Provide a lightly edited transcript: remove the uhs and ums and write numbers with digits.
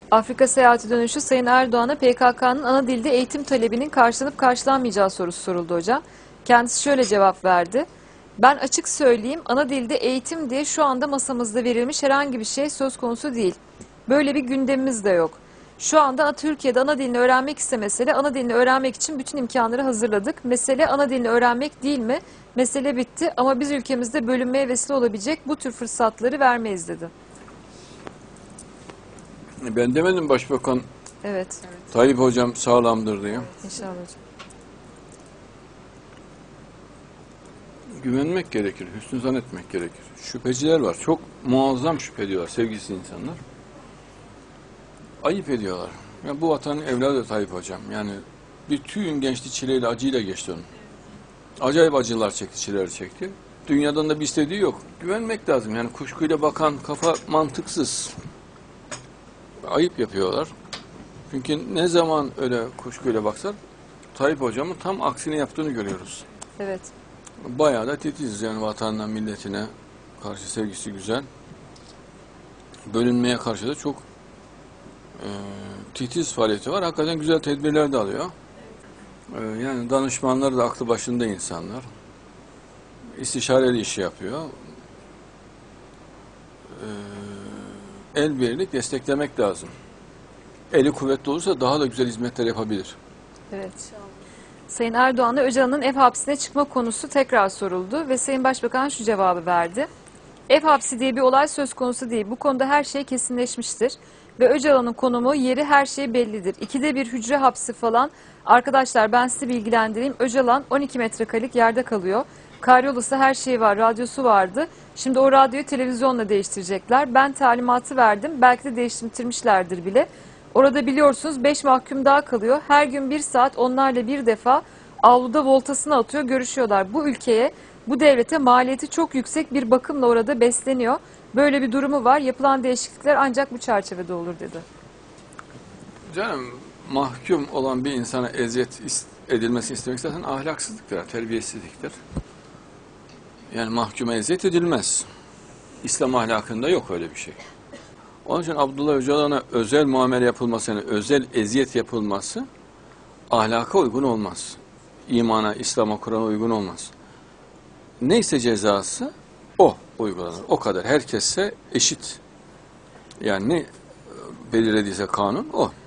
Afrika seyahati dönüşü Sayın Erdoğan'a PKK'nın ana dilde eğitim talebinin karşılanıp karşılanmayacağı sorusu soruldu hocam. Kendisi şöyle cevap verdi. Ben açık söyleyeyim, ana dilde eğitim diye şu anda masamızda verilmiş herhangi bir şey söz konusu değil. Böyle bir gündemimiz de yok. Şu anda Türkiye'de ana dilini öğrenmek ise mesele, ana dilini öğrenmek için bütün imkanları hazırladık. Mesele ana dilini öğrenmek değil mi? Mesele bitti ama biz ülkemizde bölünmeye vesile olabilecek bu tür fırsatları vermeyiz dedi. Ben demedim Başbakan Evet. Tayyip Hocam sağlamdır diye. İnşallah hocam. Güvenmek gerekir, hüsnü zannetmek gerekir. Şüpheciler var, çok muazzam şüphe ediyorlar sevgisiz insanlar. Ayıp ediyorlar. Yani bu vatanın evladı Tayyip Hocam. Yani bütün gençlik çileyle, acıyla geçti onun. Acayip acılar çekti, çileler çekti. Dünyadan da bir istediği yok. Güvenmek lazım. Yani kuşkuyla bakan kafa mantıksız. Ayıp yapıyorlar. Çünkü ne zaman öyle kuşkuyla baksan Tayyip Hocam'ın tam aksini yaptığını görüyoruz. Evet. Bayağı da titiz yani vatanına, milletine karşı sevgisi güzel. Bölünmeye karşı da çok titiz faaliyeti var. Hakikaten güzel tedbirler de alıyor. Yani danışmanları da aklı başında insanlar. İstişareli iş yapıyor. El birlik desteklemek lazım. Eli kuvvetli olursa daha da güzel hizmetler yapabilir. Evet. Sayın Erdoğan'a Öcalan'ın ev hapsine çıkma konusu tekrar soruldu ve Sayın Başbakan şu cevabı verdi. Ev hapsi diye bir olay söz konusu değil. Bu konuda her şey kesinleşmiştir. Ve Öcalan'ın konumu, yeri, her şey bellidir. 2'de 1 hücre hapsi falan. Arkadaşlar ben sizi bilgilendireyim. Öcalan 12 metrekarelik yerde kalıyor. Karyolası her şey var, radyosu vardı. Şimdi o radyoyu televizyonla değiştirecekler. Ben talimatı verdim. Belki de değiştirmişlerdir bile. Orada biliyorsunuz 5 mahkum daha kalıyor. Her gün 1 saat onlarla bir defa avluda voltasını atıyor, görüşüyorlar. Bu ülkeye, bu devlete maliyeti çok yüksek bir bakımla orada besleniyor. Böyle bir durumu var. Yapılan değişiklikler ancak bu çerçevede olur dedi. Canım mahkum olan bir insana eziyet edilmesini istemek zaten ahlaksızlıktır, terbiyesizliktir. Yani mahkuma eziyet edilmez. İslam ahlakında yok öyle bir şey. Onun için Abdullah Öcalan'a özel muamele yapılması, yani özel eziyet yapılması ahlaka uygun olmaz. İmana, İslam'a, Kur'an'a uygun olmaz. Neyse cezası o uygulanır. O kadar. Herkese eşit. Yani ne belirlediyse kanun o.